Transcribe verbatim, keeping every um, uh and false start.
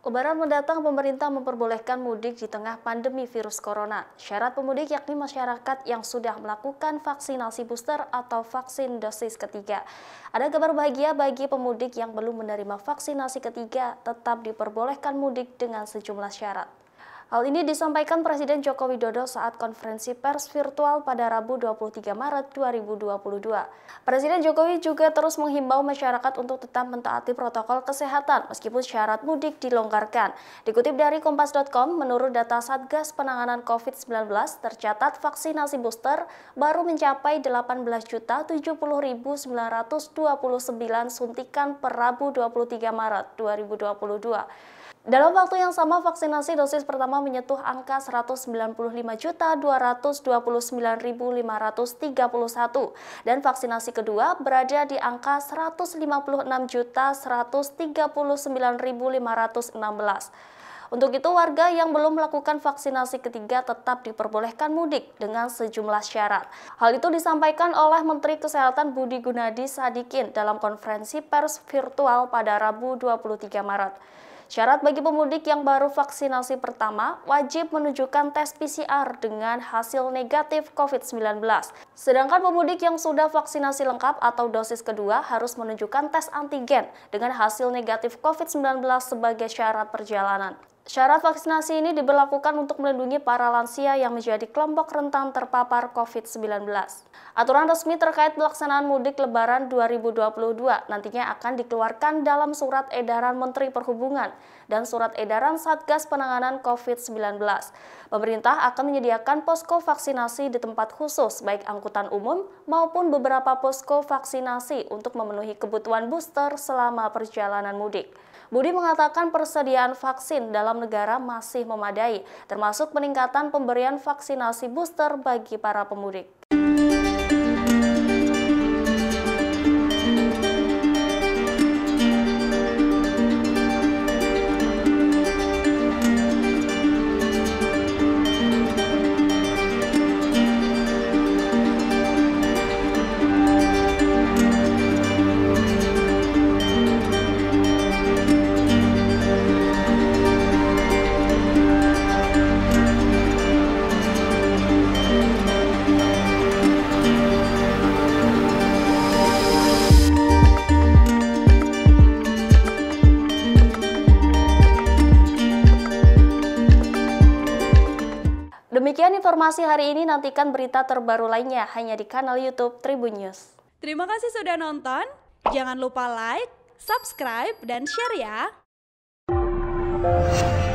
Lebaran mendatang, pemerintah memperbolehkan mudik di tengah pandemi virus corona. Syarat pemudik yakni masyarakat yang sudah melakukan vaksinasi booster atau vaksin dosis ketiga. Ada kabar bahagia bagi pemudik yang belum menerima vaksinasi ketiga, tetap diperbolehkan mudik dengan sejumlah syarat. Hal ini disampaikan Presiden Joko Widodo saat konferensi pers virtual pada Rabu dua puluh tiga Maret dua ribu dua puluh dua. Presiden Jokowi juga terus menghimbau masyarakat untuk tetap mentaati protokol kesehatan meskipun syarat mudik dilonggarkan. Dikutip dari kompas titik com, menurut data Satgas Penanganan covid sembilan belas, tercatat vaksinasi booster baru mencapai delapan belas juta tujuh puluh ribu sembilan ratus dua puluh sembilan suntikan per Rabu dua puluh tiga Maret dua ribu dua puluh dua. Dalam waktu yang sama, vaksinasi dosis pertama menyentuh angka seratus sembilan puluh lima juta dua ratus dua puluh sembilan ribu lima ratus tiga puluh satu dan vaksinasi kedua berada di angka seratus lima puluh enam juta seratus tiga puluh sembilan ribu lima ratus enam belas. Untuk itu, warga yang belum melakukan vaksinasi ketiga tetap diperbolehkan mudik dengan sejumlah syarat. Hal itu disampaikan oleh Menteri Kesehatan Budi Gunadi Sadikin dalam konferensi pers virtual pada Rabu dua puluh tiga Maret. Syarat bagi pemudik yang baru vaksinasi pertama wajib menunjukkan tes P C R dengan hasil negatif covid sembilan belas. Sedangkan pemudik yang sudah vaksinasi lengkap atau dosis kedua harus menunjukkan tes antigen dengan hasil negatif covid sembilan belas sebagai syarat perjalanan. Syarat vaksinasi ini diberlakukan untuk melindungi para lansia yang menjadi kelompok rentan terpapar covid sembilan belas. Aturan resmi terkait pelaksanaan mudik Lebaran dua ribu dua puluh dua nantinya akan dikeluarkan dalam Surat Edaran Menteri Perhubungan dan Surat Edaran Satgas Penanganan covid sembilan belas. Pemerintah akan menyediakan posko vaksinasi di tempat khusus, baik angkutan umum maupun beberapa posko vaksinasi untuk memenuhi kebutuhan booster selama perjalanan mudik. Budi mengatakan persediaan vaksin dalam negara masih memadai, termasuk peningkatan pemberian vaksinasi booster bagi para pemudik. Demikian informasi hari ini, nantikan berita terbaru lainnya hanya di kanal YouTube Tribun News. Terima kasih sudah nonton, jangan lupa like, subscribe, dan share ya!